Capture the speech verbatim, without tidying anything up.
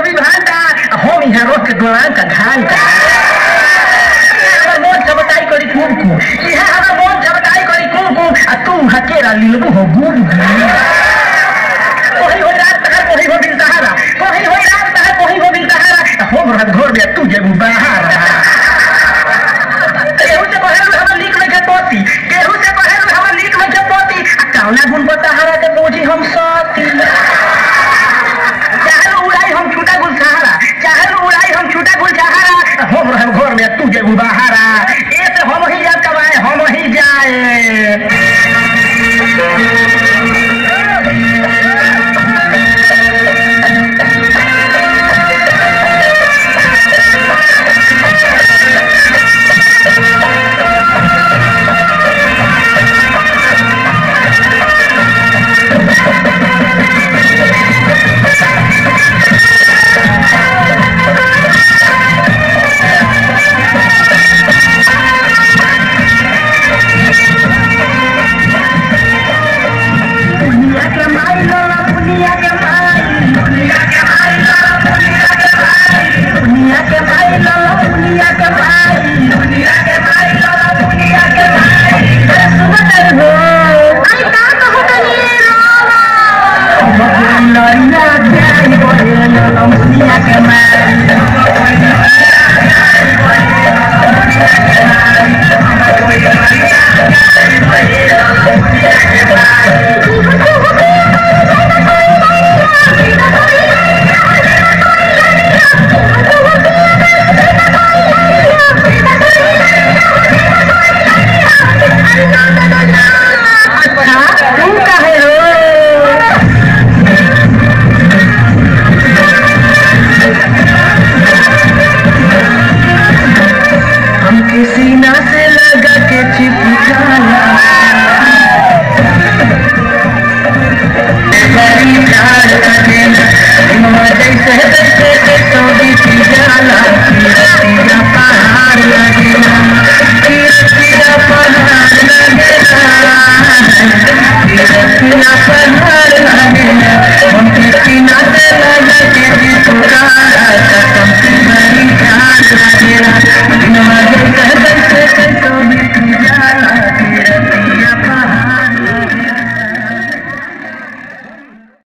कोई भांटा हम यहाँ रोक के दुलान का घांटा मोन चबटाई करी कुमकु इहा हमारा मोन चबटाई करी कुमकु आ तू हकेरा लीलबू हो गुम कोई हो रात तहर कोई हो बिन सहारा कोई हो रात तहर कोई हो बिन सहारा हम रात घर में तू जेबू बाहर केहू से कहेलू हमर लीक में के पोती केहू से कहेलू हमर लीक में के पोती आ कौना गुण बताहारा के बोझी हम सती चाहल उड़ाई हम छूटा गुल सहारा चाहल उड़ाई हम छूटा गुल सहारा हम रह घर में तू जेबू बाहरा ए से हम ही जा कमाए हम ही जाए Yeah.